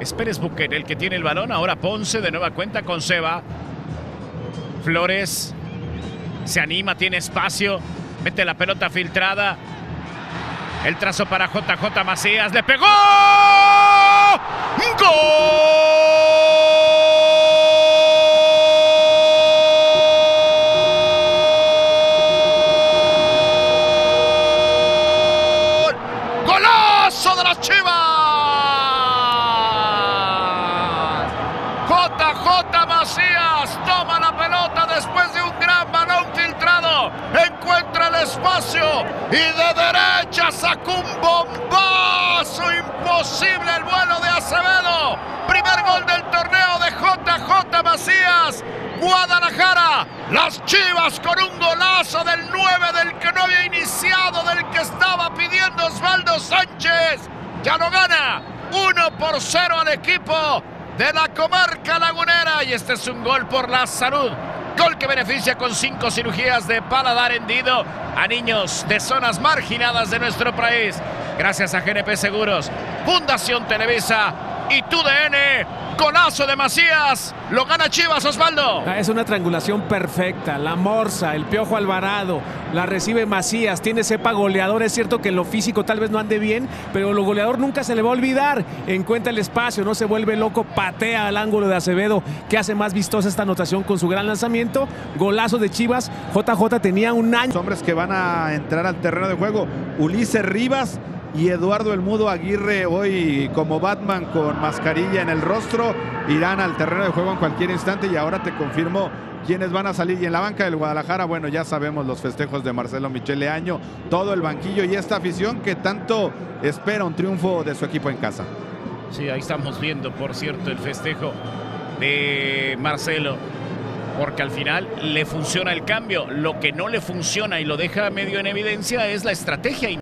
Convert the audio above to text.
Es Pérez Buquet el que tiene el balón. Ahora Ponce de nueva cuenta con Seba. Flores se anima, tiene espacio. Mete la pelota filtrada. El trazo para JJ Macías. ¡Le pegó! ¡Gol! ¡Golazo de las Chivas! JJ Macías toma la pelota después de un gran balón filtrado. Encuentra el espacio y de derecha sacó un bombazo imposible el vuelo de Acevedo. Primer gol del torneo de JJ Macías. Guadalajara, las Chivas con un golazo del 9 del que no había iniciado, del que estaba pidiendo Osvaldo Sánchez. Ya lo gana 1-0 al equipo de la comarca lagunera, y este es un gol por la salud. Gol que beneficia con 5 cirugías de paladar hendido a niños de zonas marginadas de nuestro país. Gracias a GNP Seguros, Fundación Televisa y TUDN. Golazo de Macías, lo gana Chivas, Osvaldo. Es una triangulación perfecta, la morsa, el Piojo Alvarado, la recibe Macías, tiene cepa goleador. Es cierto que en lo físico tal vez no ande bien, pero lo goleador nunca se le va a olvidar. Encuentra el espacio, no se vuelve loco, patea al ángulo de Acevedo, que hace más vistosa esta anotación con su gran lanzamiento. Golazo de Chivas. JJ tenía un año. Los hombres que van a entrar al terreno de juego, Ulises Rivas y Eduardo El Mudo Aguirre, hoy como Batman con mascarilla en el rostro, irán al terreno de juego en cualquier instante. Y ahora te confirmo quiénes van a salir. Y en la banca del Guadalajara, bueno, ya sabemos los festejos de Marcelo Michele Año, todo el banquillo y esta afición que tanto espera un triunfo de su equipo en casa. Sí, ahí estamos viendo, por cierto, el festejo de Marcelo, porque al final le funciona el cambio. Lo que no le funciona y lo deja medio en evidencia es la estrategia.